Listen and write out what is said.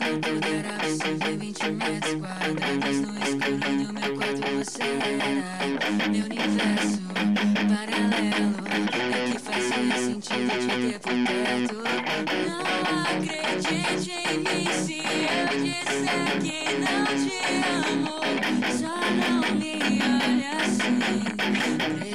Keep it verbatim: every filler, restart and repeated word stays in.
tudo era possível. Vinte metros quadrados no escuro do meu quarto. Você era meu universo paralelo. É que fazia sentido te ter por perto. Não acredite em mim se eu disser que não te amo. Só não me olhe assim.